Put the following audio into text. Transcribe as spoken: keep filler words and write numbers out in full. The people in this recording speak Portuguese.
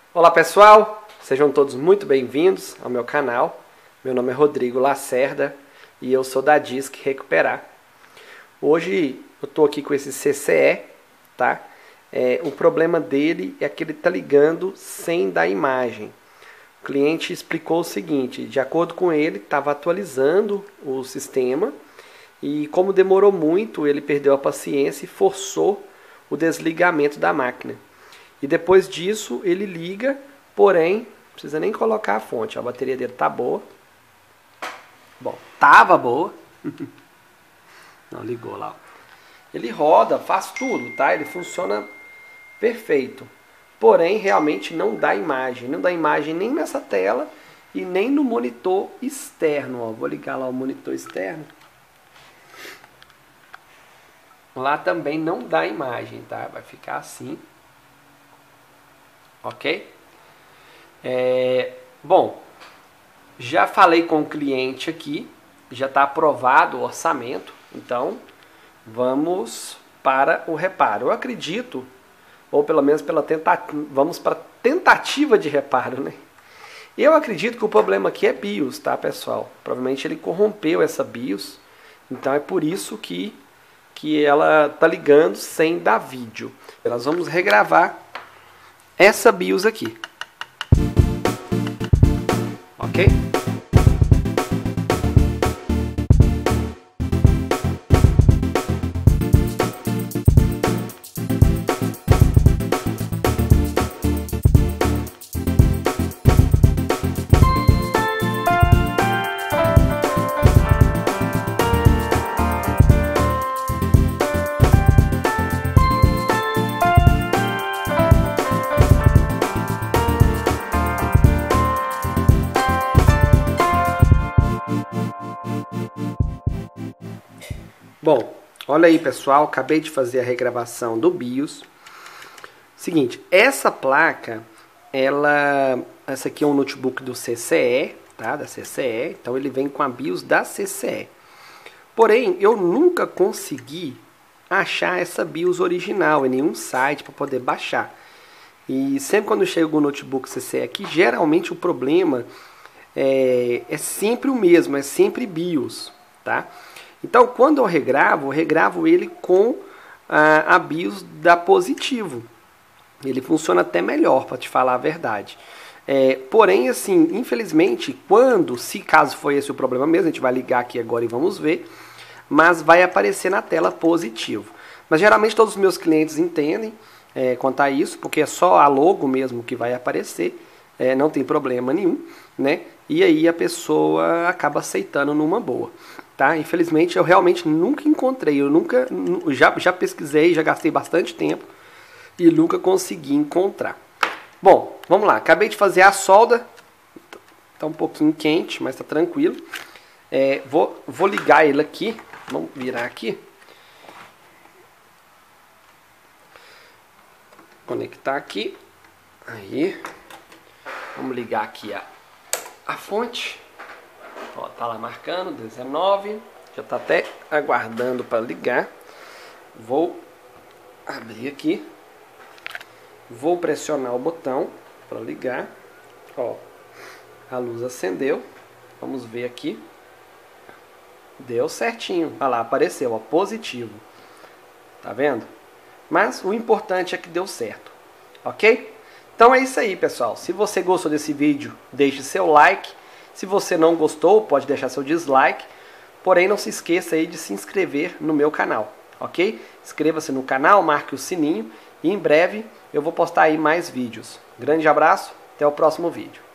Olá pessoal, sejam todos muito bem-vindos ao meu canal. Meu nome é Rodrigo Lacerda e eu sou da Disc Recuperar. Hoje eu estou aqui com esse C C E, tá? É, o problema dele é que ele está ligando sem dar imagem. O cliente explicou o seguinte: de acordo com ele, estava atualizando o sistema e como demorou muito, ele perdeu a paciência e forçou o desligamento da máquina. E depois disso ele liga, porém, não precisa nem colocar a fonte, a bateria dele tá boa. Bom, tava boa. Não, ligou lá. Ele roda, faz tudo, tá? Ele funciona perfeito. Porém, realmente não dá imagem. Não dá imagem nem nessa tela e nem no monitor externo. Ó, vou ligar lá o monitor externo. Lá também não dá imagem, tá? Vai ficar assim. Ok? É, bom, já falei com o cliente aqui, já está aprovado o orçamento, então vamos para o reparo. Eu acredito, ou pelo menos pela tentativa, vamos para a tentativa de reparo, né? Eu acredito que o problema aqui é BIOS, tá, pessoal? Provavelmente ele corrompeu essa BIOS, então é por isso que, que ela está ligando sem dar vídeo. Nós vamos regravar essa BIOS aqui, ok? Bom, olha aí pessoal, acabei de fazer a regravação do BIOS. Seguinte, essa placa, ela, essa aqui é um notebook do C C E, tá? Da C C E, então ele vem com a BIOS da C C E. Porém, eu nunca consegui achar essa BIOS original em nenhum site para poder baixar. E sempre quando chega o notebook C C E aqui, geralmente o problema é, é sempre o mesmo, é sempre BIOS, tá? Então, quando eu regravo, eu regravo ele com a, a BIOS da Positivo. Ele funciona até melhor, para te falar a verdade. É, porém, assim, infelizmente, quando, se caso foi esse o problema mesmo, a gente vai ligar aqui agora e vamos ver, mas vai aparecer na tela Positivo. Mas geralmente todos os meus clientes entendem é, quanto a isso, porque é só a logo mesmo que vai aparecer, é, não tem problema nenhum, né? E aí a pessoa acaba aceitando numa boa. Tá? Infelizmente eu realmente nunca encontrei, eu nunca, já, já pesquisei, já gastei bastante tempo e nunca consegui encontrar. Bom, vamos lá, acabei de fazer a solda, tá um pouquinho quente, mas tá tranquilo. É, vou, vou ligar ele aqui, vamos virar aqui. Conectar aqui, aí, vamos ligar aqui a, a fonte. Ó, tá lá marcando dezenove, já tá até aguardando para ligar. Vou abrir aqui, vou pressionar o botão para ligar. Ó, a luz acendeu, vamos ver aqui, deu certinho, olha lá, apareceu, ó, positivo, tá vendo? Mas o importante é que deu certo, ok? Então é isso aí, pessoal. Se você gostou desse vídeo, deixe seu like. Se você não gostou, pode deixar seu dislike, porém não se esqueça aí de se inscrever no meu canal, ok? Inscreva-se no canal, marque o sininho e em breve eu vou postar aí mais vídeos. Grande abraço, até o próximo vídeo.